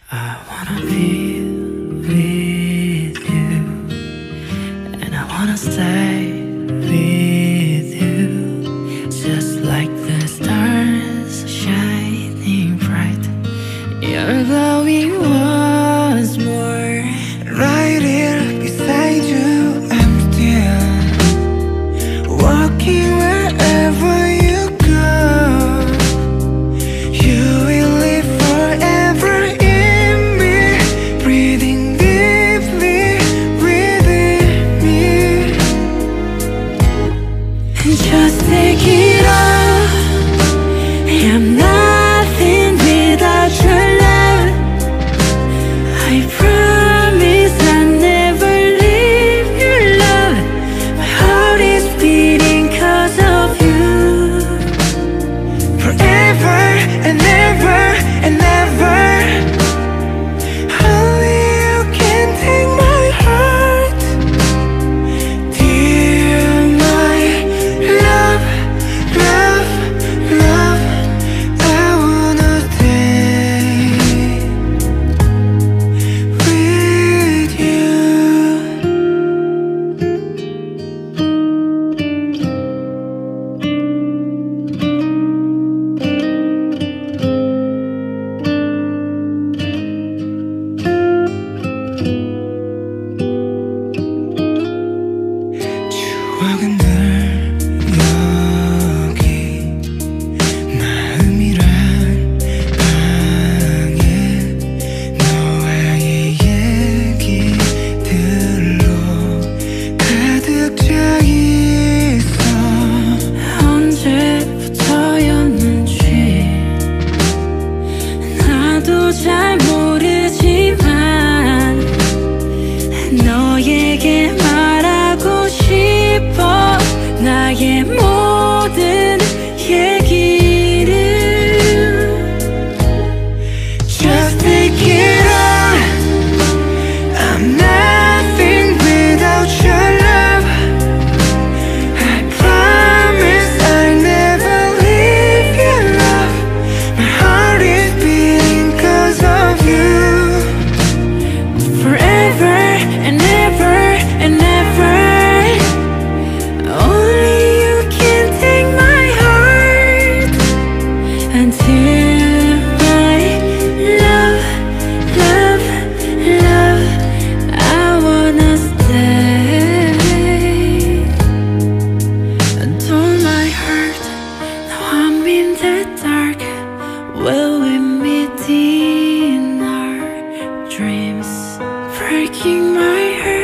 I wanna be with you, and I wanna stay with you, just like the stars shining bright. You're glowing once more. Right here beside you, I'm still walking wherever you go. You will live forever in me, breathing deeply within me. And just take it all. I'm nothing without your love. I promise I'll never leave your love. My heart is beating 'cause of you. Forever and ever and ever. Only you can take my heart. Dear my love, love, love, I wanna stay with you. 추억은 늘 여기 마음이란 방에 너와의 얘기들로 가득 차 있어. 언제부터였는지 나도 잘 모르지만 너에게 말하고 싶어. 나의 모든 얘기를. Just take it all. I'm nothing without your love. I promise I'll never leave your love. My heart is beating 'cause of you. Forever and ever and ever. Only you can take my heart. Until my love, love, love, I wanna stay. Adore my heart. Now I'm in the dark. Will we meet in our dreams? Breaking my heart.